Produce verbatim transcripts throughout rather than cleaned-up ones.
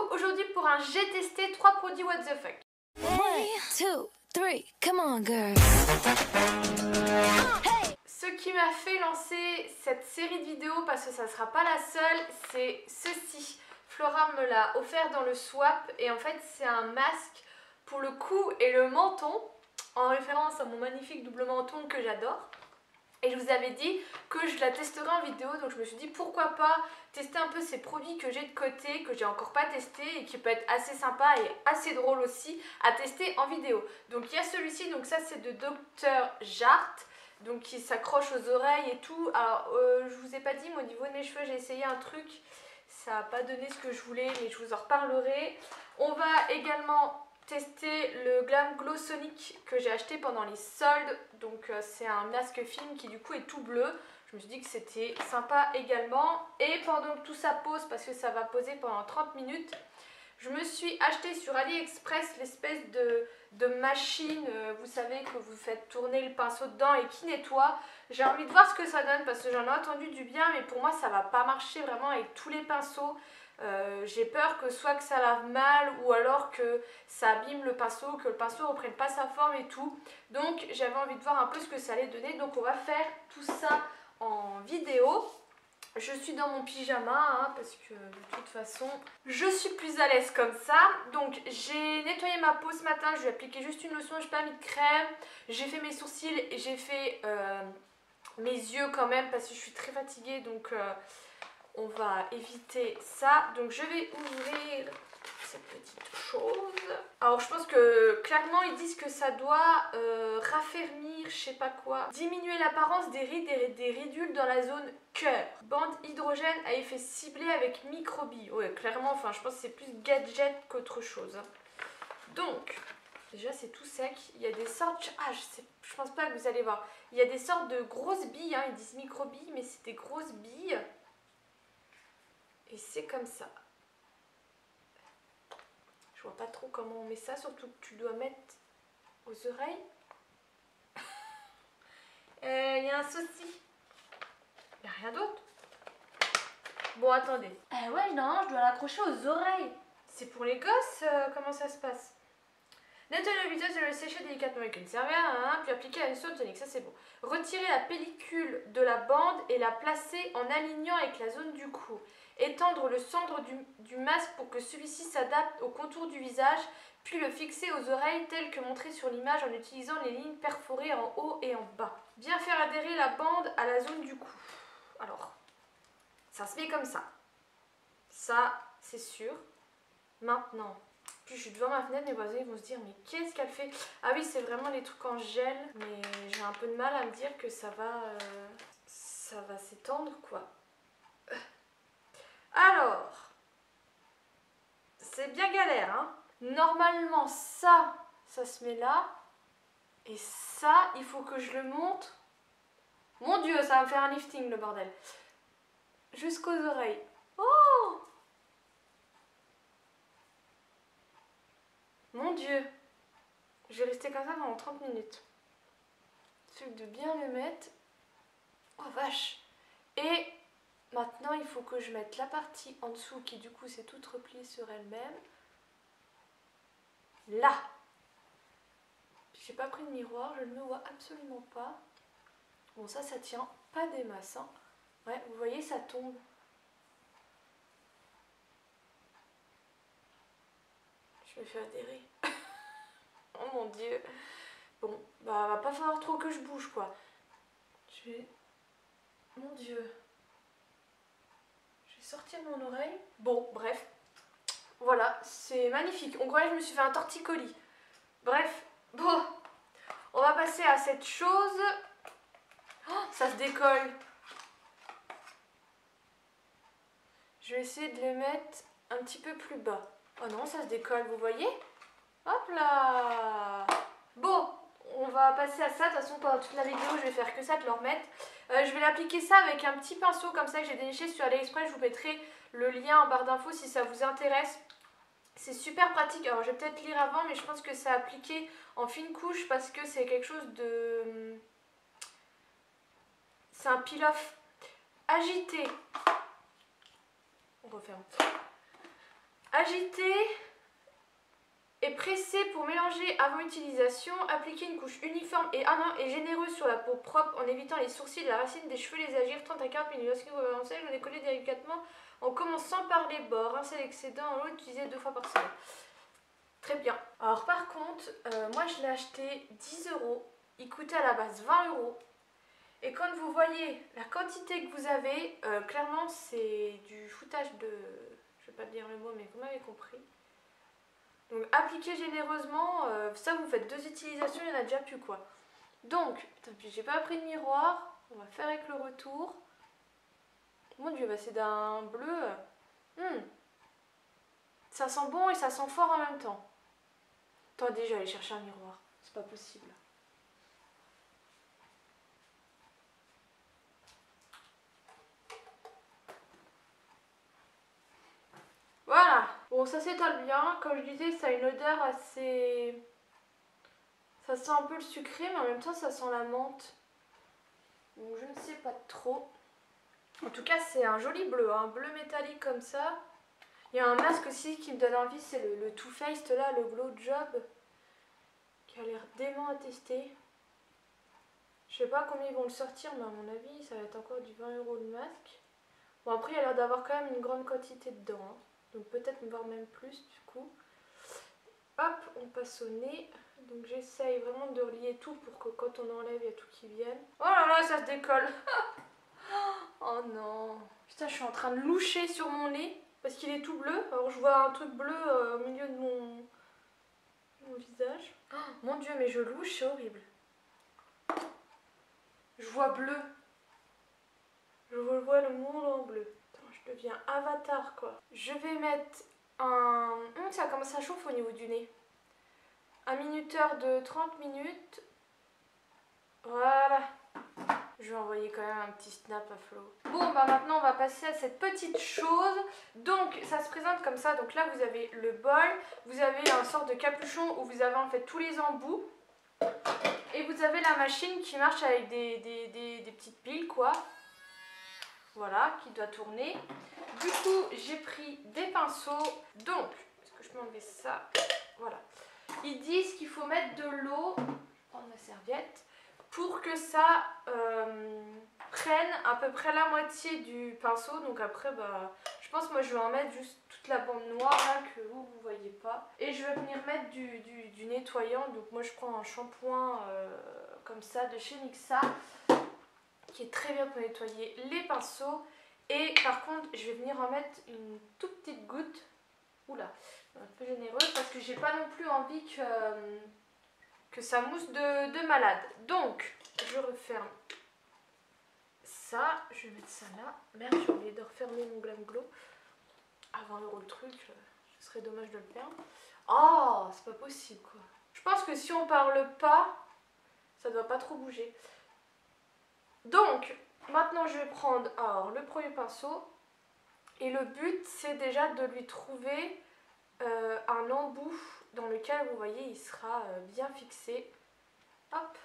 aujourd'hui pour un j'ai testé trois produits what the fuck. One, two, three, come on girl. Hey. Ce qui m'a fait lancer cette série de vidéos, parce que ça ne sera pas la seule, c'est ceci. Flora me l'a offert dans le swap et en fait c'est un masque pour le cou et le menton, en référence à mon magnifique double menton que j'adore. Et je vous avais dit que je la testerai en vidéo, donc je me suis dit pourquoi pas tester un peu ces produits que j'ai de côté, que j'ai encore pas testé et qui peut être assez sympa et assez drôle aussi à tester en vidéo. Donc il y a celui-ci, donc ça c'est de docteur Jart, donc qui s'accroche aux oreilles et tout. Alors euh, je vous ai pas dit, mais au niveau de mes cheveux j'ai essayé un truc, ça n'a pas donné ce que je voulais, mais je vous en reparlerai. On va également tester le Glam Glow Sonic que j'ai acheté pendant les soldes. Donc euh, c'est un masque film qui du coup est tout bleu. Je me suis dit que c'était sympa également. Et pendant que tout ça pose, parce que ça va poser pendant trente minutes, je me suis acheté sur AliExpress l'espèce de, de machine, euh, vous savez, que vous faites tourner le pinceau dedans et qui nettoie. J'ai envie de voir ce que ça donne parce que j'en ai entendu du bien, mais pour moi ça va pas marcher vraiment avec tous les pinceaux. Euh, j'ai peur que soit que ça lave mal ou alors que ça abîme le pinceau, que le pinceau ne reprenne pas sa forme et tout. Donc j'avais envie de voir un peu ce que ça allait donner. Donc on va faire tout ça en vidéo. Je suis dans mon pyjama hein, parce que de toute façon je suis plus à l'aise comme ça. Donc j'ai nettoyé ma peau ce matin, je lui ai appliqué juste une lotion, je n'ai pas mis de crème. J'ai fait mes sourcils et j'ai fait euh, mes yeux quand même parce que je suis très fatiguée, donc euh, on va éviter ça. Donc je vais ouvrir cette petite chose. Alors je pense que clairement ils disent que ça doit euh, raffermir, je sais pas quoi, diminuer l'apparence des rides et des ridules dans la zone cœur. Bande hydrogène à effet ciblé avec microbilles. Ouais clairement, enfin je pense que c'est plus gadget qu'autre chose. Donc déjà c'est tout sec. Il y a des sortes, ah je sais, je pense pas que vous allez voir. Il y a des sortes de grosses billes, hein. Ils disent microbilles mais c'est des grosses billes. Et c'est comme ça. Je vois pas trop comment on met ça, surtout que tu dois mettre aux oreilles. Il euh, y a un souci. Il n'y a rien d'autre. Bon, attendez. Eh ouais, non, je dois l'accrocher aux oreilles. C'est pour les gosses, euh, comment ça se passe? Nettoyer le visage et le sécher délicatement avec une serviette, hein, puis appliquer à une sonde tonique, ça c'est bon. Retirer la pellicule de la bande et la placer en alignant avec la zone du cou. Étendre le centre du, du masque pour que celui-ci s'adapte au contour du visage, puis le fixer aux oreilles tel que montré sur l'image en utilisant les lignes perforées en haut et en bas. Bien faire adhérer la bande à la zone du cou. Alors, ça se met comme ça. Ça, c'est sûr. Maintenant, puis je suis devant ma fenêtre, mes voisins vont se dire mais qu'est-ce qu'elle fait? Ah oui, c'est vraiment les trucs en gel, mais j'ai un peu de mal à me dire que ça va, euh, ça va s'étendre quoi. Alors, c'est bien galère, hein. Normalement, ça, ça se met là. Et ça, il faut que je le monte. Mon Dieu, ça va me faire un lifting, le bordel. Jusqu'aux oreilles. Oh! Mon Dieu. Je vais rester comme ça pendant trente minutes. Il suffit de bien le mettre. Oh, vache. Et... maintenant, il faut que je mette la partie en dessous qui du coup s'est toute repliée sur elle-même. Là. J'ai pas pris de miroir, je ne me vois absolument pas. Bon, ça, ça tient pas des masses. Hein. Ouais, vous voyez, ça tombe. Je me fais adhérer. Oh mon Dieu. Bon, bah, va pas falloir trop que je bouge, quoi. Je vais... mon Dieu. Sortir mon oreille. Bon, bref. Voilà, c'est magnifique. On croyait que je me suis fait un torticolis. Bref, bon. On va passer à cette chose. Oh, ça se décolle. Je vais essayer de le mettre un petit peu plus bas. Oh non, ça se décolle, vous voyez? Hop là. Bon, on va passer à ça. De toute façon, pendant toute la vidéo, je vais faire que ça, de le remettre. Euh, je vais l'appliquer ça avec un petit pinceau comme ça que j'ai déniché sur AliExpress. Je vous mettrai le lien en barre d'infos si ça vous intéresse. C'est super pratique. Alors je vais peut-être lire avant, mais je pense que c'est appliqué en fine couche parce que c'est quelque chose de... c'est un peel-off agité. On referme. Agiter et presser pour mélanger avant utilisation. Appliquer une couche uniforme et, ah non, et généreuse sur la peau propre en évitant les sourcils, la racine des cheveux, les agir trente à quarante minutes. Lorsque vous avancez, je vais les coller délicatement en commençant par les bords. Rincer l'excédent en l'eau, utiliser deux fois par semaine. Très bien. Alors par contre, euh, moi je l'ai acheté dix euros. Il coûtait à la base vingt euros. Et quand vous voyez la quantité que vous avez, euh, clairement c'est du foutage de... Je vais pas dire le mot, mais vous m'avez compris. Donc appliquez généreusement, euh, ça vous faites deux utilisations, il y en a déjà plus quoi. Donc, putain, puis j'ai pas pris de miroir, on va faire avec le retour. Mon dieu, bah c'est d'un bleu. Hmm. Ça sent bon et ça sent fort en même temps. Attendez, je vais aller chercher un miroir, c'est pas possible. Voilà, bon ça s'étale bien, comme je disais ça a une odeur assez... Ça sent un peu le sucré mais en même temps ça sent la menthe. Donc je ne sais pas trop. En tout cas c'est un joli bleu, un bleu métallique comme ça. Il y a un masque aussi qui me donne envie, c'est le, le Too Faced là, le Glow Job. Qui a l'air dément à tester. Je sais pas combien ils vont le sortir mais à mon avis ça va être encore du vingt euros le masque. Bon après il a l'air d'avoir quand même une grande quantité dedans. Hein. Donc peut-être voire même plus du coup. Hop, on passe au nez. Donc j'essaye vraiment de relier tout pour que quand on enlève, il y a tout qui vienne. Oh là là, ça se décolle. Oh non. Putain, je suis en train de loucher sur mon nez parce qu'il est tout bleu. Alors je vois un truc bleu euh, au milieu de mon, mon visage. Oh, mon dieu, mais je louche, c'est horrible. Je vois bleu. Je vois le monde en bleu. Je deviens avatar quoi. Je vais mettre un... Hum, ça commence à chauffer au niveau du nez. Un minuteur de trente minutes. Voilà. Je vais envoyer quand même un petit snap à Flo. Bon bah maintenant on va passer à cette petite chose. Donc ça se présente comme ça. Donc là vous avez le bol. Vous avez un sort de capuchon où vous avez en fait tous les embouts. Et vous avez la machine qui marche avec des, des, des, des petites piles quoi. Voilà, qui doit tourner. Du coup, j'ai pris des pinceaux. Donc, est-ce que je peux enlever ça? Voilà. Ils disent qu'il faut mettre de l'eau, je vais prendre ma serviette, pour que ça euh, prenne à peu près la moitié du pinceau. Donc après, bah, je pense moi je vais en mettre juste toute la bande noire là que vous, vous voyez pas. Et je vais venir mettre du, du, du nettoyant. Donc moi je prends un shampoing euh, comme ça de chez Nixa, qui est très bien pour nettoyer les pinceaux. Et par contre je vais venir en mettre une toute petite goutte, oula, un peu généreuse parce que j'ai pas non plus envie que, euh, que ça mousse de, de malade. Donc je referme ça, je vais mettre ça là. Merde, j'ai oublié de refermer mon Glam Glow. À vingt euros le truc, ce serait dommage de le perdre. Oh, c'est pas possible quoi. Je pense que si on parle pas, ça doit pas trop bouger. Donc, maintenant je vais prendre alors, le premier pinceau. Et le but, c'est déjà de lui trouver euh, un embout dans lequel, vous voyez, il sera euh, bien fixé. Hop.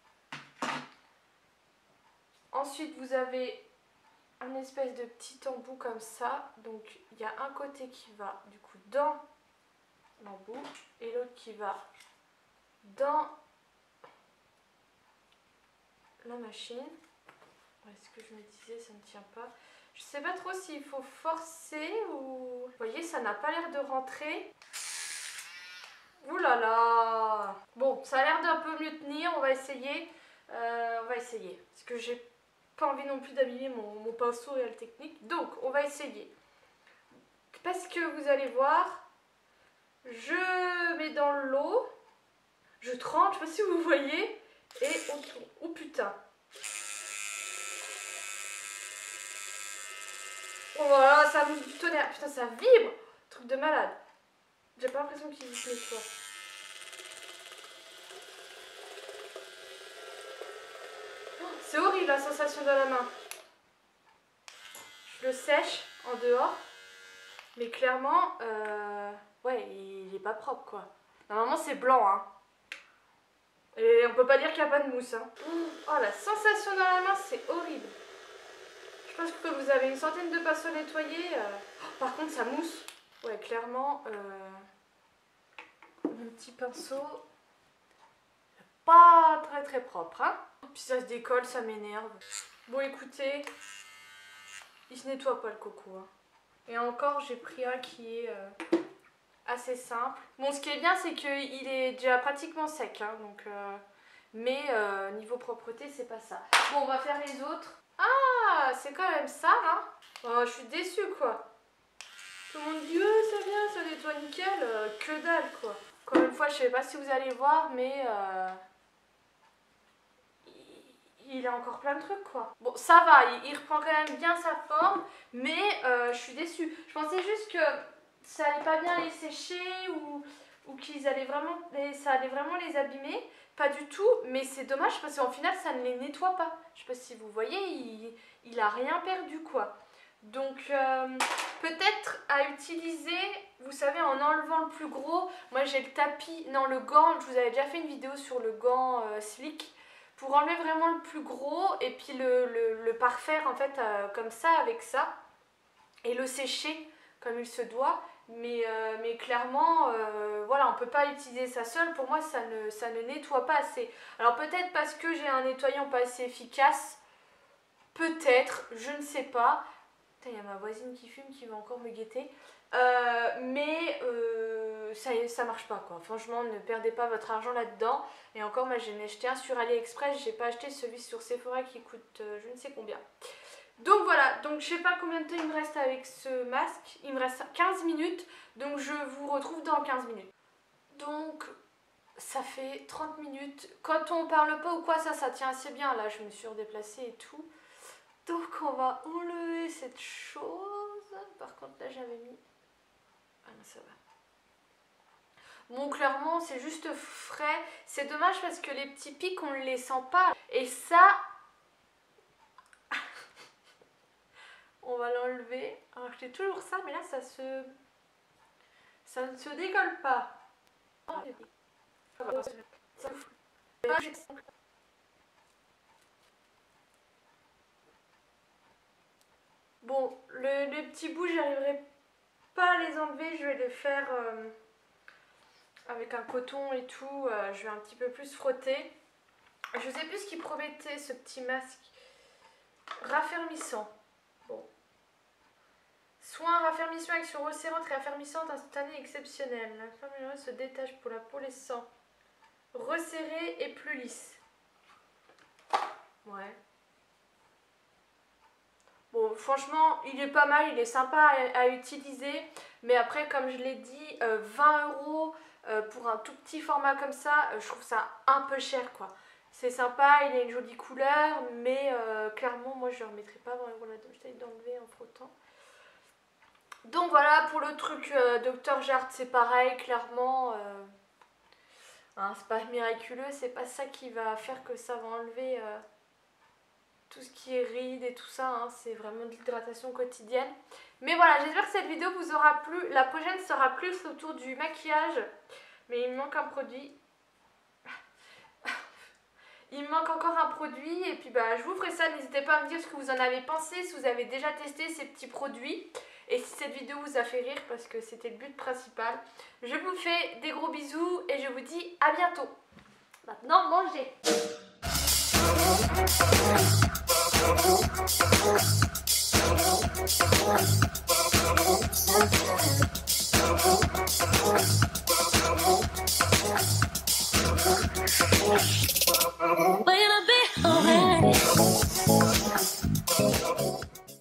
Ensuite, vous avez un espèce de petit embout comme ça. Donc, il y a un côté qui va, du coup, dans l'embout. Et l'autre qui va dans la machine. Est-ce que je me disais, ça ne tient pas. Je sais pas trop s'il faut forcer ou... Vous voyez, ça n'a pas l'air de rentrer. Ouh là là. Bon, ça a l'air d'un peu mieux tenir. On va essayer. Euh, on va essayer. Parce que j'ai pas envie non plus d'abîmer mon, mon pinceau Real Technique. Donc, on va essayer. Parce que vous allez voir, je mets dans l'eau. Je trempe, je sais pas si vous voyez. Et on tourne. Oh putain. Oh voilà, ça mousse du tonnerre. Putain, ça vibre. Truc de malade. J'ai pas l'impression qu'il se nettoie. Oh, c'est horrible la sensation dans la main. Je le sèche en dehors. Mais clairement, euh, ouais, il est pas propre quoi. Normalement c'est blanc hein. Et on peut pas dire qu'il n'y a pas de mousse hein. Oh, la sensation dans la main, c'est horrible. Je pense que vous avez une centaine de pinceaux nettoyés. Euh... Oh, par contre, ça mousse. Ouais, clairement, euh, mon petit pinceau, pas très très propre, hein. Puis ça se décolle, ça m'énerve. Bon, écoutez, il se nettoie pas le coco, hein. Et encore, j'ai pris un qui est euh, assez simple. Bon, ce qui est bien, c'est qu'il est déjà pratiquement sec, hein, donc... Euh, mais euh, niveau propreté, c'est pas ça. Bon, on va faire les autres. Ah, c'est quand même ça, hein. Oh, je suis déçue, quoi. Tout le monde dit, oh, ça vient, ça nettoie nickel. Euh, que dalle, quoi. Encore une fois, je sais pas si vous allez voir, mais euh, il, il a encore plein de trucs, quoi. Bon, ça va, il, il reprend quand même bien sa forme, mais euh, je suis déçue. Je pensais juste que ça allait pas bien les sécher ou, ou qu'ils allaient vraiment, ça allait vraiment les abîmer. Pas du tout, mais c'est dommage parce qu'en final ça ne les nettoie pas. Je sais pas si vous voyez, il, il a rien perdu, quoi. Donc euh, peut-être à utiliser, vous savez, en enlevant le plus gros. Moi j'ai le tapis, non le gant, je vous avais déjà fait une vidéo sur le gant euh, slick. Pour enlever vraiment le plus gros et puis le, le, le parfaire en fait euh, comme ça avec ça. Et le sécher comme il se doit. Mais, euh, mais clairement, euh, voilà, on ne peut pas utiliser ça seul. Pour moi, ça ne, ça ne nettoie pas assez. Alors peut-être parce que j'ai un nettoyant pas assez efficace. Peut-être, je ne sais pas. Putain, il y a ma voisine qui fume qui va encore me guetter. Euh, mais euh, ça ça marche pas, quoi. Franchement, ne perdez pas votre argent là-dedans. Et encore, moi, j'en ai acheté un sur AliExpress. J'ai pas acheté celui sur Sephora qui coûte euh, je ne sais combien. Donc voilà, donc je sais pas combien de temps il me reste avec ce masque. Il me reste quinze minutes, donc je vous retrouve dans quinze minutes. Donc ça fait trente minutes. Quand on parle pas ou quoi, ça, ça tient assez bien. Là, je me suis redéplacée et tout. Donc on va enlever cette chose. Par contre, là, j'avais mis... Ah non, ça va. Bon, clairement, c'est juste frais. C'est dommage parce que les petits pics, on ne les sent pas. Et ça... On va l'enlever. Alors j'ai toujours ça, mais là ça se... Ça ne se décolle pas. Bon, le, les petits bouts, j'arriverai pas à les enlever. Je vais les faire euh, avec un coton et tout. Euh, je vais un petit peu plus frotter. Je sais plus ce qu'il promettait, ce petit masque raffermissant. Bon. Soin raffermissement, action resserrante, réaffermissante, instantanée, exceptionnelle. L'infirmière se détache pour la peau, les sangs resserrée et plus lisse. Ouais. Bon, franchement, il est pas mal, il est sympa à, à utiliser. Mais après, comme je l'ai dit, euh, vingt euros euh, pour un tout petit format comme ça, euh, je trouve ça un peu cher, quoi. C'est sympa, il a une jolie couleur, mais euh, clairement, moi, je ne remettrai pas vingt euros là-dedans. J'essaie d'enlever en frottant. Donc voilà, pour le truc euh, docteur Jart, c'est pareil, clairement. Euh, hein, c'est pas miraculeux, c'est pas ça qui va faire que ça va enlever euh, tout ce qui est rides et tout ça. Hein, c'est vraiment de l'hydratation quotidienne. Mais voilà, j'espère que cette vidéo vous aura plu. La prochaine sera plus autour du maquillage. Mais il me manque un produit. Il me manque encore un produit. Et puis bah, je vous ferai ça. N'hésitez pas à me dire ce que vous en avez pensé. Si vous avez déjà testé ces petits produits. Et si cette vidéo vous a fait rire, parce que c'était le but principal. Je vous fais des gros bisous. Et je vous dis à bientôt. Maintenant, mangez. When I